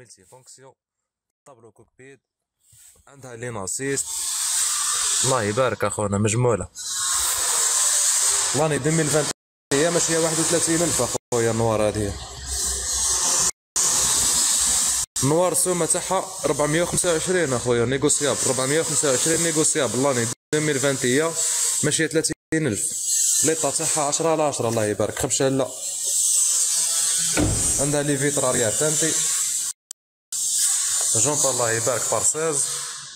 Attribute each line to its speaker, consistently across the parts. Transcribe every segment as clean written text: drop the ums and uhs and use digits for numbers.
Speaker 1: ملتي فونكسيون، طابلو كوكبيت، عندها لين اسيست. الله يبارك اخونا مجموله. لاني 2020 هي ماشي هي 31000 اخويا. النوار هذه النوار السومه تاعها 425 اخويا نيغوسيابل. 425 نيغوسيابل. لاني 2020 هي ماشي 30000. ليطا تاعها 10 على 10. الله يبارك. خبشه لا. عندها لي فيتر اريير تانتي. جونطا الله يبارك بارسيز.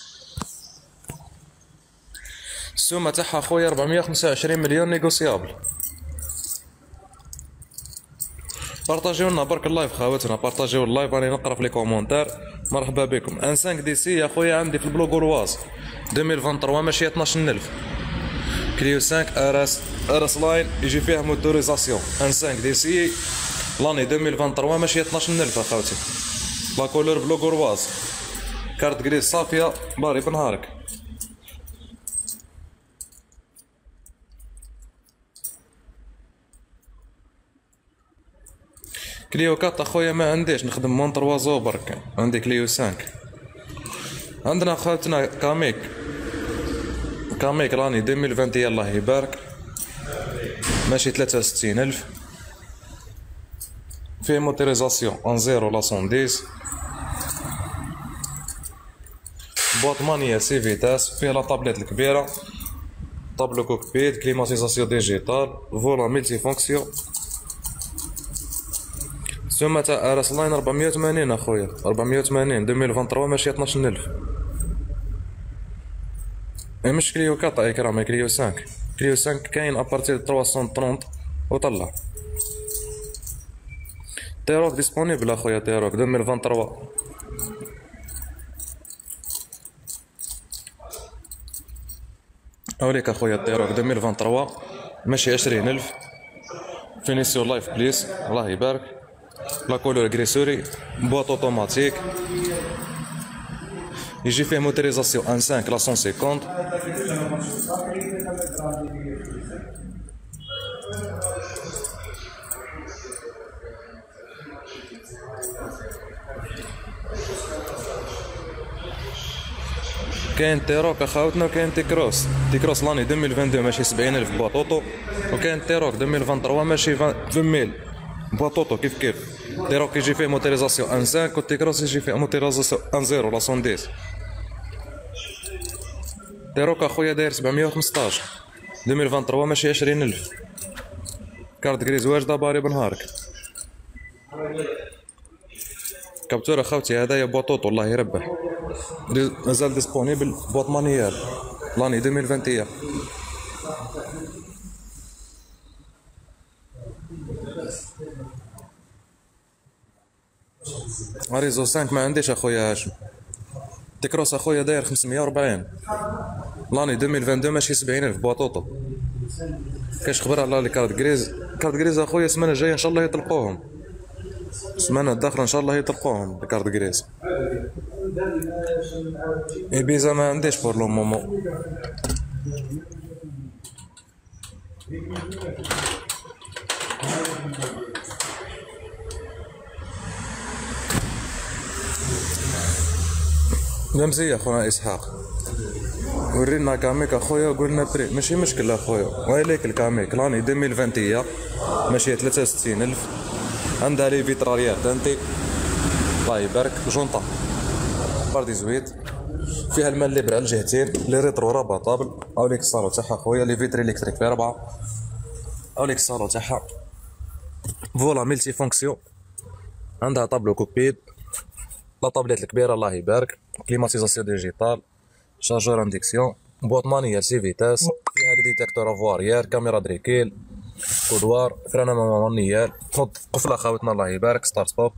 Speaker 1: السومه تاعها خويا 425 مليون نيغوسيابل. بارطاجيو لنا برك اللايف خاوتنا، بارطاجيو اللايف. راني نقرا في لي كومونتير. مرحبا بكم. ان 5 دي سي يا خويا عندي في البلو غولواز 2023 ماشي 12000. كليو 5 ار اس لاين يجي فيها موتوريزاسيون. ان 5 دي سي لاني 2023 ماشي 12000 اخوتي. لا كولور بلو غولواز. كارت غريز صافيه باري بنهارك. كليو 4 اخويا ما عنديش، نخدم مون 3 زو برك. عندي كليو 5. عندنا خوتنا كاميك راني 2020 الله يبارك ماشي 63000. فيه موتوريزاسيون ان زيرو لا 110. بواط مانيا سي فيتاس. فيه لا طابليت الكبيره، طابلو كوكبيت، كليماتيزاسيون ديجيتال، فولا ملتي فونكسيون. السومه تاع ار اس لاين 480 اخويا. 480 2023 ماشي 12000. مش كليو 4 يا كرام، كليو 5. كليو 5 كاين ابارتير 330 وطلع. تيروك ديسپونيبل اخويا. تيروك 2023. اوليك اخويا تيروك 2023 ماشي 20000. فينيسيون لايف بليس الله يبارك. لا كولور غريسوري، بواط اوتوماتيك، يجي فيه موتوريزاسيون ان 5 لا 150. كاين تيروك اخاوتنا وكاين تيكروس. تيكروس لاني 2022 ماشي 70000 بواطوطو، وكاين تيروك 2023 ماشي 20000 بواطوطو. كيف تيروك يجي فيه موتوريزاسيون ان 5 والتيكروس يجي فيه موتوريزاسيون ان زيرو لا 110. تيروك اخويا داير 715 2023 ماشي 20000. كارت غريز واجده باري بنهارك. كابتور اخوتي هذايا بواطوطو الله يربح. مازال ديسپونيبل بواط مانيال لاني 2021. اريزو 5 ما عنديش اخويا هاشم. تكروس اخويا داير 540 لاني 2022 ماشي 70000 بواطوطو. كاش خبر على لي كارت غريز. كارت غريز اخويا السمانه الجايه ان شاء الله يطلقوهم. السمانه الداخله ان شاء الله يطلقوهم الكارت غريز. ايبيزا ما عنديش بور لو مومون. مزيه خونا اسحاق. ورينا كاميك اخويا وقلنا بري ماشي مشكل اخويا. ويليك الكاميك راني 2020 ماشي 63000. عندها لي فيتراريات تانتي الله يبارك. جونطا باردي زويد، فيها الماء الليبر على الجهتين، لي ريترو راه بطابل. اوليك الصالو تاعها خويا، لي فيتري الكتريك في 4. اوليك الصالو تاعها فولا ملتي فونكسيون. عندها طابلو كوبيد، لا طابليت الكبيره الله يبارك، كليماتيزاسيون ديجيتال، شارجور انديكسيون، بواط مانيال سي فيتاس، فيها لي ديتيكتور افواريير، كاميرا دريكيل، كودوار، فرانه مانيال، قفله خاوتنا الله يبارك، ستارت ستوب.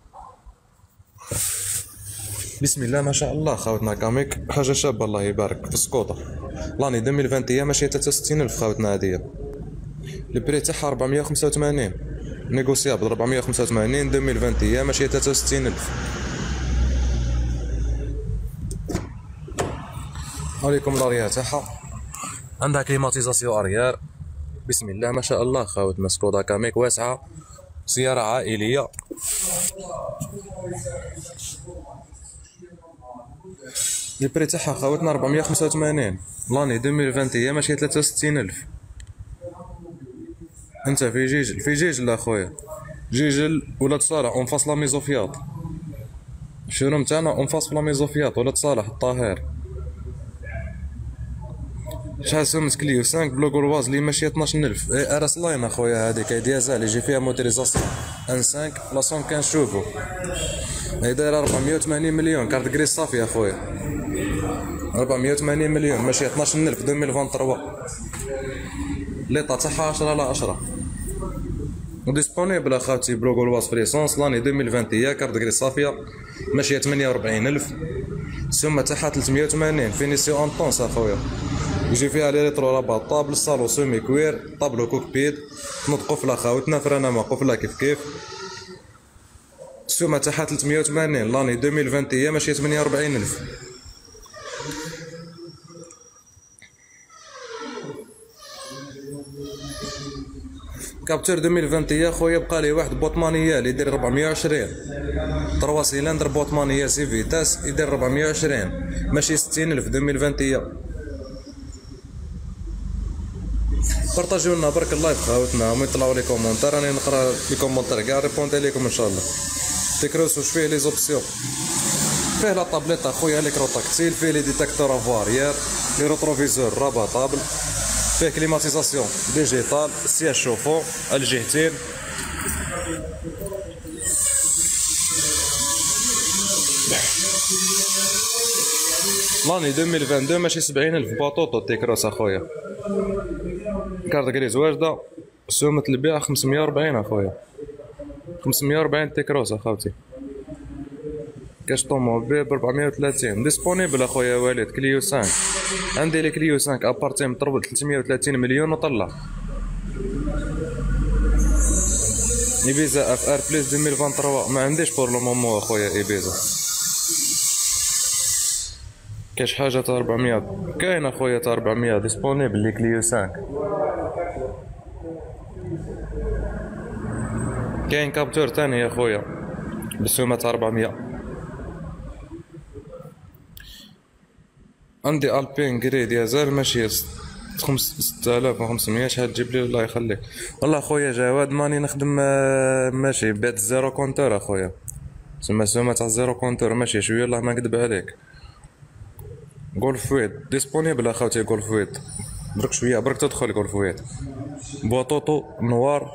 Speaker 1: بسم الله ما شاء الله خاوتنا كاميك حاجه شابه الله يبارك في السكوطه. لاني 2020 ماشي 63000 خاوتنا هاديه. البري تاعها 485 نيغوسيابل. 485 2020 ماشي 63000. هاوليكم الاريا تاعها. عندها كليماتيزاسيون اريير. بسم الله ما شاء الله خاوتنا. سكودا كاميك واسعه، سياره عائليه البري تاعها خاوتنا 485 لاني 2021 ماشي 63000. انت في جيجل، في جيجل اخويا، جيجل ولاد صالح اون فاس لا ميزوفياط، الشوروم تاعنا اون فاس لا ميزوفياط ولاد صالح الطاهر. شحال سومت كليو 5 بلو غولواز اللي ماشيه 12000. ارس لاين اخويا، هذيك ديازال يجي فيها موتوريزاسيون ان 5 لا 115 شوفو، هي دايره 480 مليون كارت غريس صافي اخويا، 480 مليون ماشيه 12000 2023. ليطا تاعها 10 على 10 وديسبونيبل اخوتي بلو غولواز فريسونس لاني 2021 كارت غريس صافيه ماشيه 48000. السومه تاعها 380 فينيسيو اون طونس اخويا، يجي فيها لي ريترو رابط طابل صالو سومي كوير طابلو كوكبيد نوض قفله خاوتنا فرانه ما قفله كيف كيف. السومه تاعها 380 لاني 2021 ماشي 48000. كابتور 2021 خويا بقى لي واحد بوطمانيه اللي يدير 420 3 سيلندر بوطمانيه سي فيتاس يدير 420 ماشي 60000 2021. بارطاجيو لنا برك اللايف خاوتنا ومن يطلعوا لي كومونتير راني نقرا لي كومونتير كاع ريبوندي لكم ان شاء الله. تكروس واش فيه لي زوبسيون، فيه لا طابليت اخويا ليكرو تاكتيل، فيه لي ديتاكتور افواريير، لي روتروفيزور رابطابل، فيه كليماتيزاسيون ديجيتال، سياج شوفون الجهتين. لاني 2022 ماشي 70000 باطوطو تيكروس اخويا، كارت غريز واجده، سومة البيع 540 اخويا، 540 تيكروس اخوتي، كاش طوموبيل ب 430 ديسبونيبل اخويا وليد. كليو 5 عندي لي كليو 5 ابارتيم طربل 330 مليون وطلع. ايبيزا اف ار بليس 2023 ما عنديش بور لو مومون اخويا ايبيزا. كاش حاجه تاع 400 كاين اخويا تاع 400 ديسبونيبل لي كليو 5. كاين كابتور تاني يا خويا بالسومه تاع 400. عندي البين غري ديازال ماشي 6500 شحال تجيب لي الله يخليك. والله خويا جواد ماني نخدم ماشي بيت زيرو كونتور اخويا، تسمى السومه تاع زيرو كونتور ماشي شويه الله ما نكذب عليك. غولف ويد ديسبونيبل اخوتي، غولف ويد برك شويه برك تدخل غولف ويد بوطوطو نوار،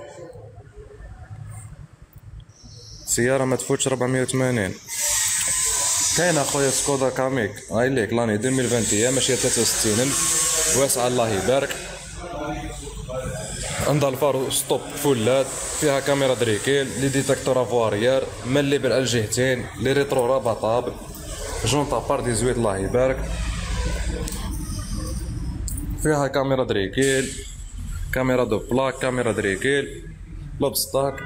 Speaker 1: سيارة ما تفوتش 480. كاين اخويا سكودا كاميك هاي ليك لاني 2021 ماشي 63000 واسعة الله يبارك، عندها الفار ستوب فولات، فيها كاميرا دريكيل، لي ديتاكتور افواريير ملي بالجهتين، لي ريترو رابطابل، جونطا بار 18 الله يبارك، فيها كاميرا دريكيل، كاميرا دو بلاك، كاميرا دريكيل، لوبستاك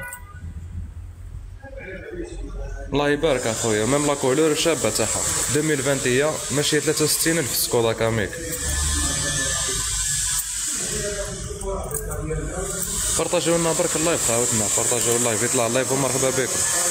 Speaker 1: الله يبارك اخويا. ميم لا كولور شابه تاعها 2021 ماشي 63000 سكودا كاميك. بارطاجيو لنا برك اللايف خاوتنا، بارطاجيو اللايف يطلع اللايف ومرحبا بكم.